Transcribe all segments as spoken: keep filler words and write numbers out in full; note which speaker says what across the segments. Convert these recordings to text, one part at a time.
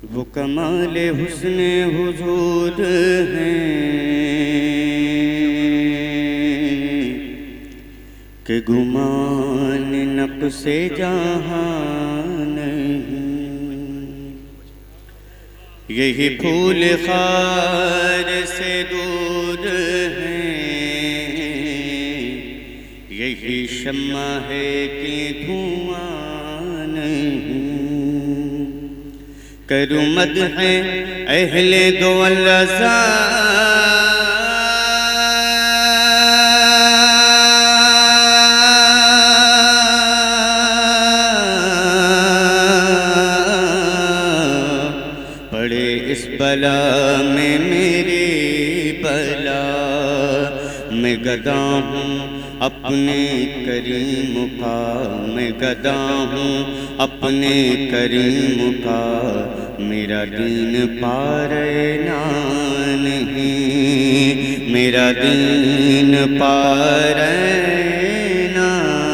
Speaker 1: وہ کمال حسن حضور ہیں کہ گمان نفس جہاں نہیں، یہی پھول خار سے دور ہیں، یہی شمع ہے کہ دھواں نہیں۔ کروں مدح اہل دو الرضا پڑے اس بلا میں میری بلا، میں گدا ہوں اپنے کریم کا، میں گدا ہوں اپنے کریم کا، میرا دین پارینا نہیں، میرا دین پارینا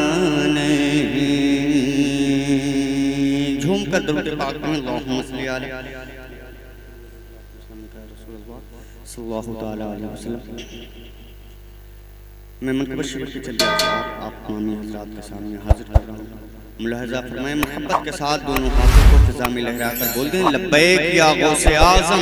Speaker 1: نہیں۔ جھوم کر درود پاک میں اللہم صلی علیہ صلی اللہ تعالیٰ علیہ وسلم۔ میں منقبت شریف کے چلے آپ مامی حضرات کے سامنے حاضر کر رہا ہوں۔ ملاحظہ فرمائیں، محبت کے ساتھ دونوں ہاتھوں کو فضا میں لہرا کر بول دیں لبیک یا غوث اعظم۔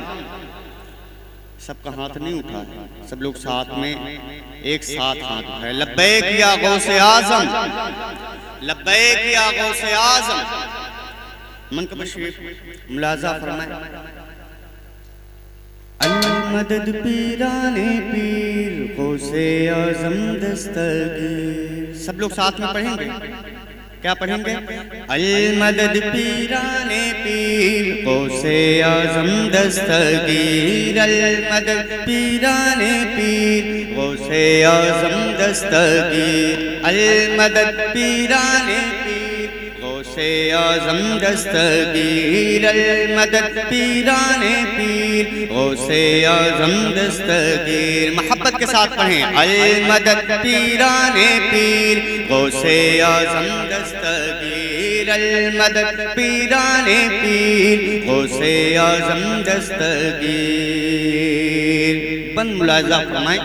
Speaker 1: سب کا ہاتھ نہیں اٹھا ہے، سب لوگ ساتھ میں ایک ساتھ ہاتھ اٹھائے، لبیک یا غوث اعظم، لبیک یا غوث اعظم۔ منقبت شریف ملاحظہ فرمائیں، المدد پیرانے پیر غوث اعظم دستگیر۔ سب لوگ ساتھ میں پڑھیں گے، کیا پڑھیں گے؟ المدد پیرانے پیر غوث اعظم دستگیر، المدد پیرانے پیر غوث اعظم دستگیر، المدد پیرانے پیر غوث اعظم دستگیر، المدد پیرانے پیر غوث اعظم دستگیر۔ محبت کے ساتھ پڑھیں، المدد پیرانے پیر غوث اعظم دستگیر، المدد پیرانے پیر غوث اعظم دستگیر۔ بند ملاحظہ فرمائیں،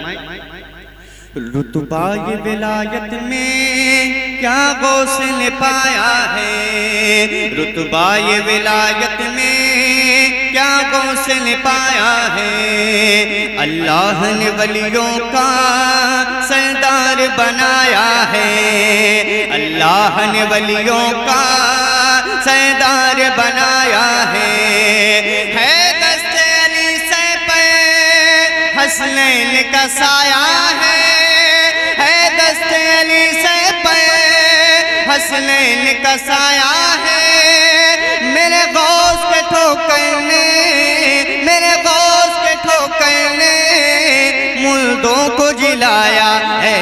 Speaker 1: رتبہ ولایت میں کیا غوث نے پایا ہے، رتبہ ولایت میں کیا غوث نے پایا ہے، اللہ نے ولیوں کا سردار بنایا ہے، اللہ نے ولیوں کا سردار بنایا ہے، ہے دست علی سے پہ حسنین کا سایہ ہے، ہے دست علی سے پہ حسنین کا سایہ ہے، میرے غوث کے ٹھوکر نے، میرے غوث کے ٹھوکر نے مردوں کو جلایا ہے،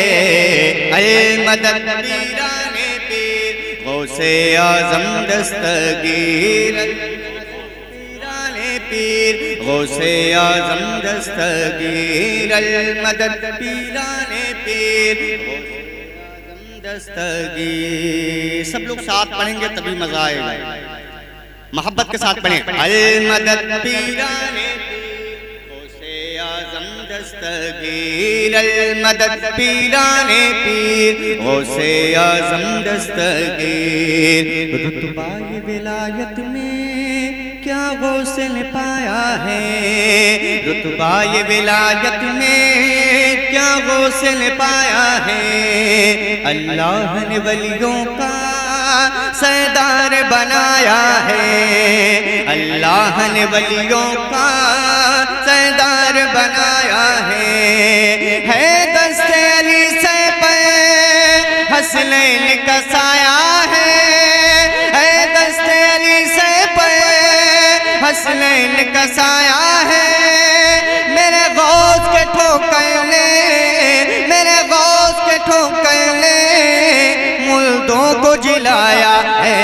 Speaker 1: المدد پیرانے پیر غوث اعظم دستگیر، پیرانے پیر غوث اعظم دستگیر، المدد پیرانے پیر دستگیر۔ سب لوگ ساتھ پڑھیں گے تبھی مزہ آئے گا، محبت کے ساتھ پڑھیں، المدد پیرانے پیر غوث اعظم دستگیر، المدد پیرانے پیر غوث اعظم دستگیر۔ رتبہ ولایت میں کیا غوث نے پایا ہے، رتبہ ولایت میں کیا غوث نے پایا ہے، اللہ نے ولیوں کا سردار بنایا ہے، اللہ نے ولیوں کا سردار بنایا ہے، ہے دست علی سے پہ حسنین کا سایہ ہے، ہے دست علی سے پہ حسنین کا سایہ ہے، میرے غوث کے ٹھوکر نے، میرے غوث کے ٹھوکر نے مردوں کو جلایا ہے،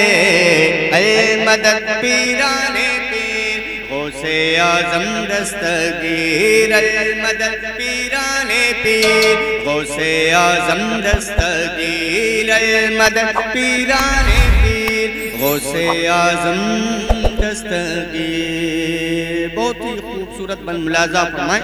Speaker 1: المدد پیرانے پیر غوث اعظم دستگیر، المدد پیرانے پیر غوث اعظم دستگیر، المدد پیرانے پیر غوث اعظم دستگیر. بہت ہی خوبصورت بن ملاحظہ فرمائیں.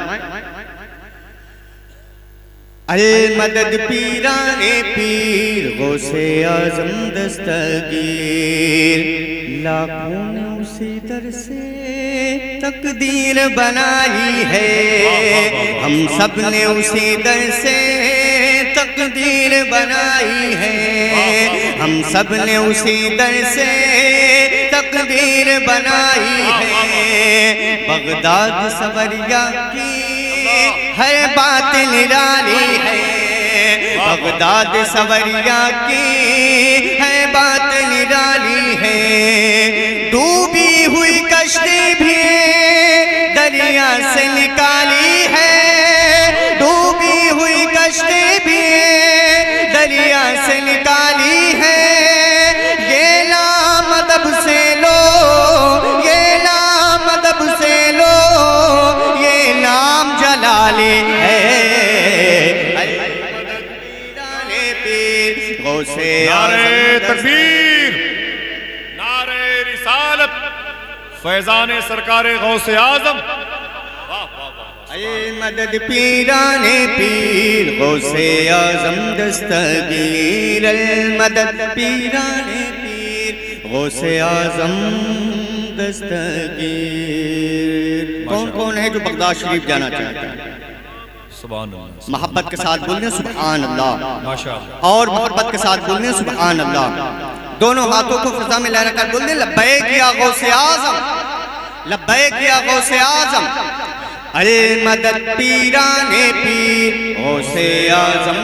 Speaker 1: المدد پیران پیر غوث اعظم دستگیر. لاکھوں نے اسی در سے تقدیر بنائی ہے. ہم سب نے اسی در سے تقدیر بنائی ہے. ہم سب نے اسی در سے تقدیر بنائی ہے. بغداد سوریا کی ہر بات نرالی ہے. بغداد سوریا کی ہے بات نرالی ہے. ڈوبی ہوئی کشتی بھی دریا سے نکالی ہے. ڈوبی ہوئی کشتی بھی دریا سے نکالی ہے. یہ نام ادب سے لو, یہ نام ادب سے لو, یہ نام جلالی ہے.
Speaker 2: نعرہ تکبیر, نعرہ رسالت, فیضان سرکار غوث اعظم.
Speaker 1: اے مدد پیران پیر غوث اعظم دستگیر. المدد پیران پیر غوث اعظم دستگیر. کون کون ہے جو بغداد شریف جانا چاہتا ہے؟
Speaker 2: سبحان اللہ.
Speaker 1: محبت کے ساتھ بولنے سبحان اللہ.
Speaker 2: ماشاءاللہ.
Speaker 1: اور محبت کے ساتھ بولنے سبحان اللہ. دونوں ہاتھوں کو فضا میں لہرا کر بولنے لبیک یا غوث اعظم, لبیک یا غوث اعظم. المدد پیران پیر غوث اعظم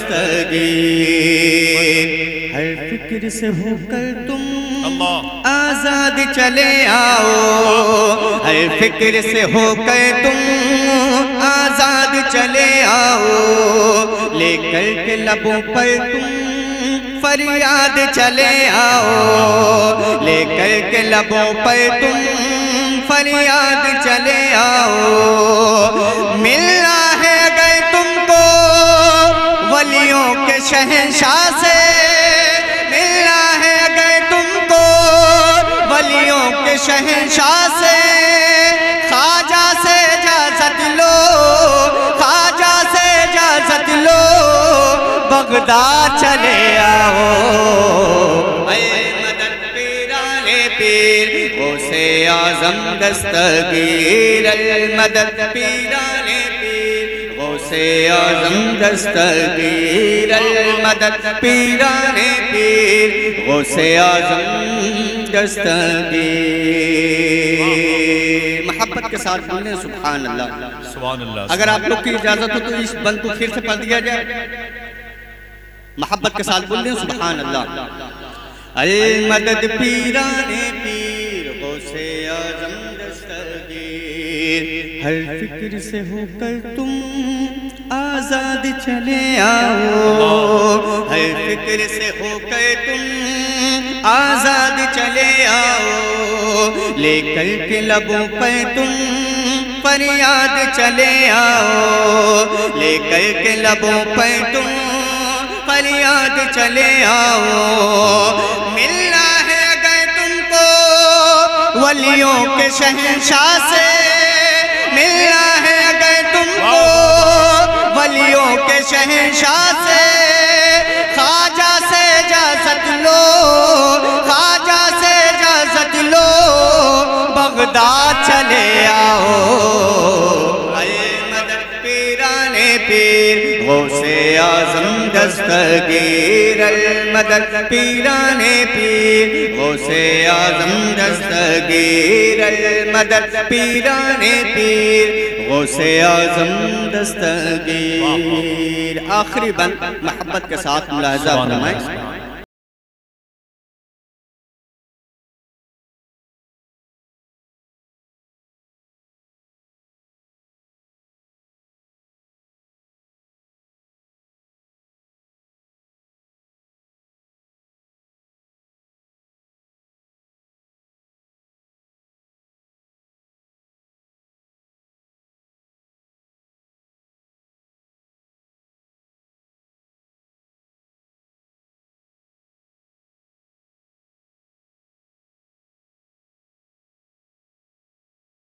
Speaker 1: دستگیر. ہر فکر سے ہو کر تم آزاد چلے آؤ. ہر فکر سے ہو کر تم آزاد چلے آؤ. لے کر کے لبوں پر تم فریاد چلے آؤ. لے کر کے لبوں پر تم فریاد چلے آؤ. ملنا ہے اگر تم کو ولیوں کے شہنشاہ سے. ملنا ہے اگر تم کو ولیوں کے شہنشاہ سے. خواجہ سے اجازت لو, خواجہ سے اجازت لو, بغداد چلے آؤ. اے مدد پیران پیر غوث اعظم دستگیر. المدد پیران پیر غوث اعظم دستگیر. المدد پیران پیر غوث اعظم دستگیر. محبت کے ساتھ بولنے سبحان اللہ.
Speaker 2: سبحان اللہ.
Speaker 1: اگر آپ لوگ کی اجازت ہو تو اس بند کو پھر سے پڑھ دیا جائے. محبت کے ساتھ بولنے سبحان اللہ. المدد پیران پیر غوث اعظم دستگیر. ہر فکر سے ہو کر تم آزاد چلے آؤ. ہر فکر سے ہو کر تم آزاد چلے آؤ. لے کر کے لبوں پر تم فریاد چلے آؤ. لے کر کے لبوں پر تم فریاد چلے آؤ. ملنا ہے اگر تم کو ولیوں کے شہنشاہ سے. ملنا ہے اگر تم کو ولیوں کے شہنشاہ سے. خواجہ سے اجازت لو, خواجہ سے اجازت لو, بغداد چلے آؤ. اے مدد پیران پیر غوث اعظم دستگیر. المدد پیران پیر غوث اعظم دستگیر. المدد پیران پیر غوث اعظم دستگیر. آخری بند محبت کے ساتھ ملاحظہ فرمائیں.